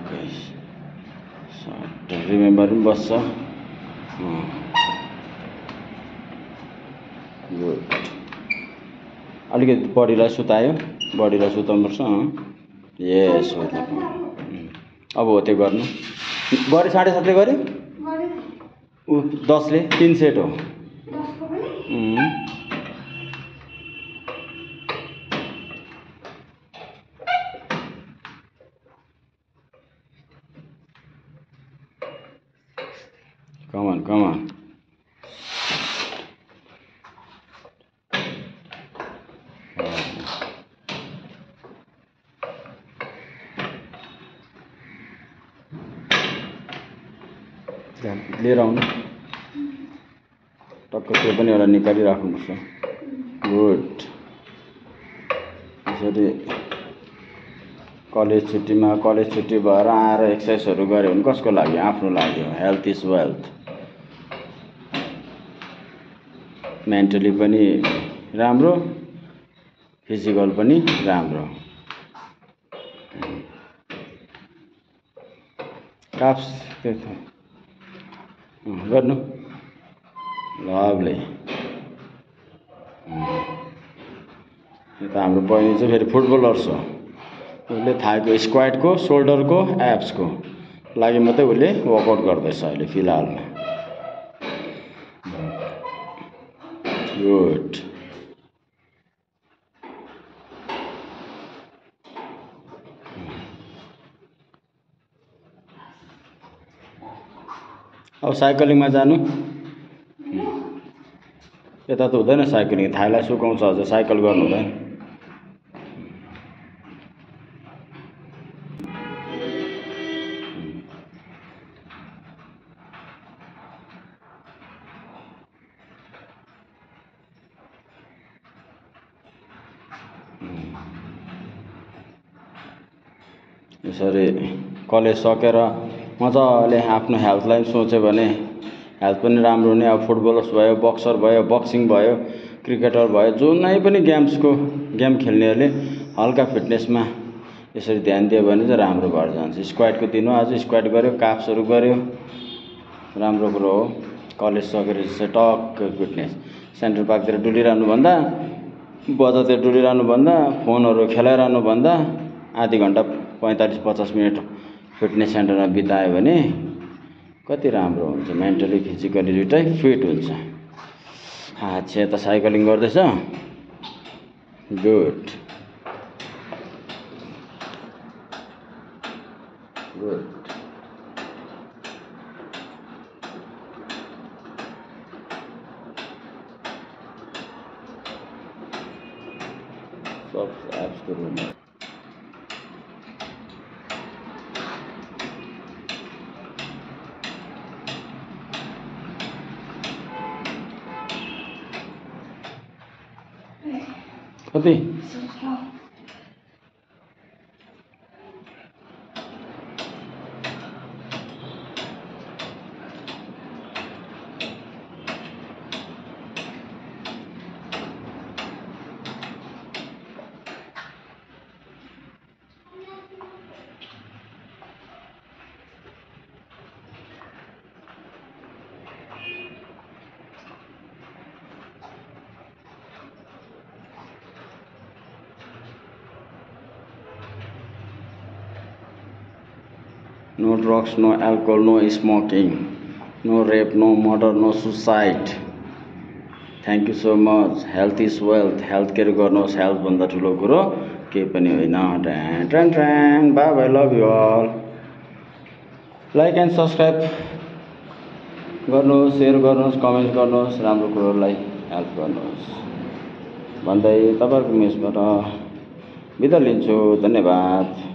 Remember पनि बस्छ। Good. अलिकति बडीलाई सुतायो, बडीलाई सुताउनुपर्छ। यस हो त। अब हो त्यो गर्नु। गरे 7.5 गरे ऊ 10 ले 3 सेट हो। Come on, come on. लिएर आउनु। टक्क त्यो पनि एउटा निकालिराख्नुपर्छ। गुड। यसरी कलेज छुट्टी भएर आएर एक्सर्साइजहरू गऱ्यो भने कसको लागि? आफ्नो लागि हो। Health is wealth. मेन्टली पनि राम्रो, फिजिकल पनि राम्रो। काप्स गर्नु। लभली। यो त हाम्रो बहिनी चाहिँ फेरि फुटबलर छ। उसले थाइको स्क्वाटको, सोल्डरको, एब्सको लागि मात्रै उसले वर्कआउट गर्दैछ अहिले फिलहालमा। गुड। अब साइक्लिङमा जानु। यता त हुँदैन साइक्लिङ, थाइलाई सुकाउँछ अझ, साइकल गर्नु हुँदैन। यसरी कलेज सकेर मजाले आफ्नो हेल्थलाई सोच्यो भने हेल्थ पनि राम्रो हुने। अब फुटबलर्स भयो, बक्सर भयो, बक्सिङ भयो, क्रिकेटर भयो, जुनै पनि गेम खेल्नेहरूले हल्का फिटनेसमा यसरी ध्यान दियो भने चाहिँ राम्रो भएर जान्छ। स्क्वाटको दिनु, आज स्क्वाट गऱ्यो, काप्सहरू गऱ्यो, राम्रो कुरो हो। कलेज सकेर चाहिँ टक्क फिटनेस। सेन्ट्रल पार्कतिर डुलिरहनुभन्दा, बजारतिर डुलिरहनुभन्दा, फोनहरू खेलाइरहनुभन्दा आधी घन्टा 45-50 मिनट फिटनेस सेन्टरमा बितायो भने कति राम्रो हुन्छ। मेन्टली फिजिकली दुइटै फिट हुन्छ। अच्छा, यता साइक्लिङ गर्दैछ। Good good. सब एप्सको रुम कति? No drugs, no alcohol, no smoking, no rape, no murder, no suicide. Thank you so much. Health is wealth. Health care गर्नुहोस्। हेल्थ भन्दा ठुलो कुरो केही पनि होइन। ट्रेन bye bye. Love you all. Like and subscribe गर्नुहोस्, सेयर गर्नुहोस्, कमेन्ट गर्नुहोस्, राम्रो कुरोलाई हेल्प गर्नुहोस् भन्दै तपाईँहरूको मेसबाट बिदा लिन्छु। धन्यवाद।